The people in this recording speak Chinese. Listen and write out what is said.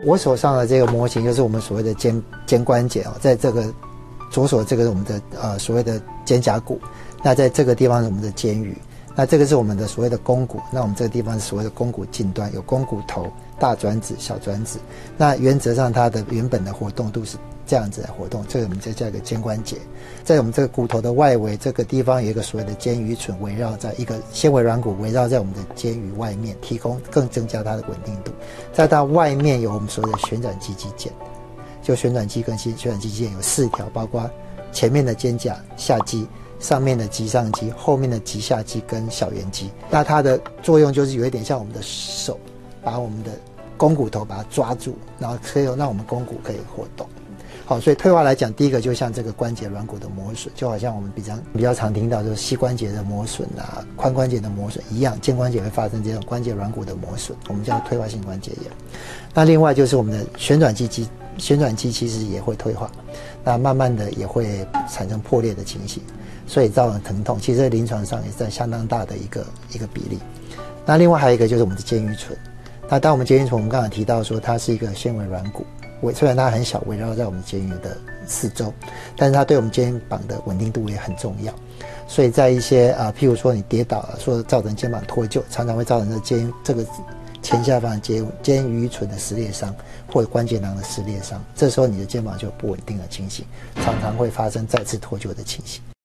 我手上的这个模型就是我们所谓的肩关节在这个左手这个是我们的所谓的肩胛骨，那在这个地方是我们的肩盂，那这个是我们的所谓的肱骨，那我们这个地方是所谓的肱骨近端，有肱骨头、大转子、小转子。那原则上它的原本的活动度是这样子来活动，这个我们就叫一个肩关节。在我们这个骨头的外围这个地方有一个所谓的肩盂唇，围绕在一个纤维软骨围绕在我们的肩盂外面，提供更增加它的稳定度。再到外面有我们所谓的旋转肌肌腱，就旋转肌跟旋转肌肌腱有4条，包括前面的肩胛下肌、上面的棘上肌、后面的棘下肌跟小圆肌。那它的作用就是有一点像我们的手，把我们的肱骨头把它抓住，然后可以让我们肱骨可以活动。好，所以退化来讲，第一个就像这个关节软骨的磨损，就好像我们比较常听到就是膝关节的磨损啊、髋关节的磨损一样，肩关节会发生这种关节软骨的磨损，我们叫退化性关节炎。那另外就是我们的旋转肌其实也会退化，那慢慢的也会产生破裂的情形，所以造成疼痛。其实在临床上也占相当大的一个比例。那另外还有一个就是我们的肩盂唇，那当我们肩盂唇，我们刚才提到说它是一个纤维软骨。虽然它很小，围绕在我们肩盂的四周，但是它对我们肩膀的稳定度也很重要。所以在一些譬如说你跌倒了，说造成肩膀脱臼，常常会造成这个前下方肩盂唇的撕裂伤，或者关节囊的撕裂伤。这时候你的肩膀就有不稳定的情形，常常会发生再次脱臼的情形。